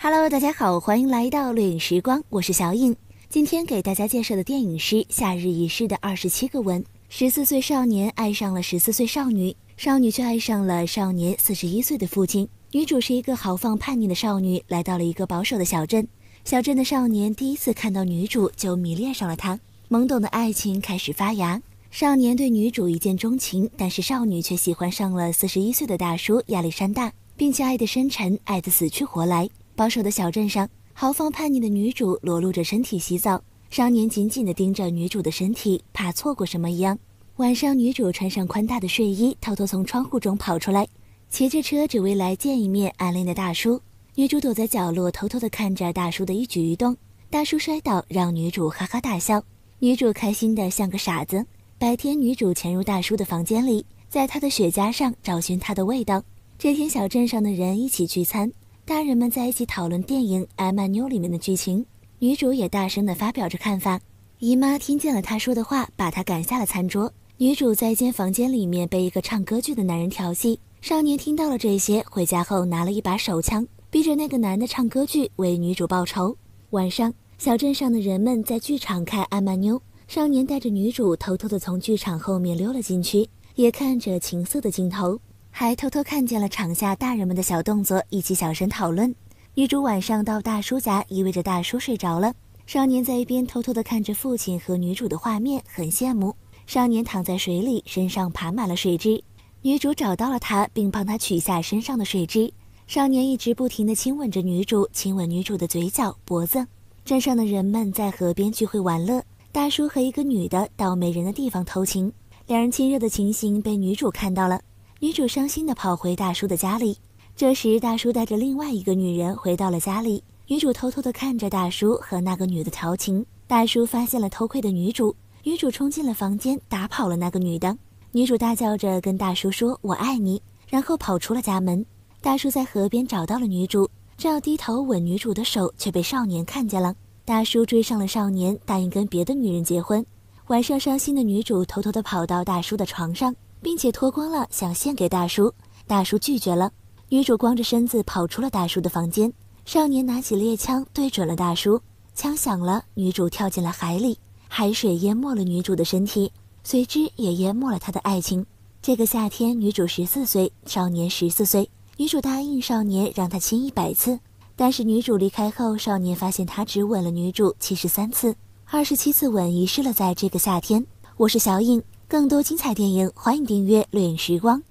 Hello， 大家好，欢迎来到掠影时光，我是小影。今天给大家介绍的电影是《夏日已逝的27个吻》。14岁少年爱上了14岁少女，少女却爱上了少年41岁的父亲。女主是一个豪放叛逆的少女，来到了一个保守的小镇。小镇的少年第一次看到女主就迷恋上了她，懵懂的爱情开始发芽。少年对女主一见钟情，但是少女却喜欢上了41岁的大叔亚历山大，并且爱得深沉，爱得死去活来。保守的小镇上，豪放叛逆的女主裸露着身体洗澡，少年紧紧地盯着女主的身体，怕错过什么一样。晚上，女主穿上宽大的睡衣，偷偷从窗户中跑出来，骑着车只为来见一面暗恋的大叔。女主躲在角落，偷偷地看着大叔的一举一动。大叔摔倒，让女主哈哈大笑，女主开心得像个傻子。白天，女主潜入大叔的房间里，在他的雪茄上找寻他的味道。这天，小镇上的人一起聚餐，大人们在一起讨论电影《艾曼妞》里面的剧情，女主也大声地发表着看法。姨妈听见了她说的话，把她赶下了餐桌。女主在一间房间里面被一个唱歌剧的男人调戏，少年听到了这些，回家后拿了一把手枪，逼着那个男的唱歌剧为女主报仇。晚上，小镇上的人们在剧场看《艾曼妞》，少年带着女主偷偷地从剧场后面溜了进去，也看着情色的镜头，还偷偷看见了场下大人们的小动作，一起小声讨论。女主晚上到大叔家，意味着大叔睡着了。少年在一边偷偷地看着父亲和女主的画面，很羡慕。少年躺在水里，身上爬满了水蛭。女主找到了他，并帮他取下身上的水蛭。少年一直不停地亲吻着女主，亲吻女主的嘴角、脖子。镇上的人们在河边聚会玩乐，大叔和一个女的到没人的地方偷情，两人亲热的情形被女主看到了。女主伤心地跑回大叔的家里，这时大叔带着另外一个女人回到了家里。女主偷偷地看着大叔和那个女的调情，大叔发现了偷窥的女主，女主冲进了房间，打跑了那个女的。女主大叫着跟大叔说我爱你，然后跑出了家门。大叔在河边找到了女主，正要低头吻女主的手，却被少年看见了。大叔追上了少年，答应跟别的女人结婚。晚上，伤心的女主偷偷地跑到大叔的床上，并且脱光了想献给大叔，大叔拒绝了。女主光着身子跑出了大叔的房间，少年拿起猎枪对准了大叔，枪响了，女主跳进了海里，海水淹没了女主的身体，随之也淹没了她的爱情。这个夏天，女主14岁，少年14岁。女主答应少年让他亲100次，但是女主离开后，少年发现他只吻了女主73次，27次吻遗失了在这个夏天。我是小影，更多精彩电影欢迎订阅掠影时光。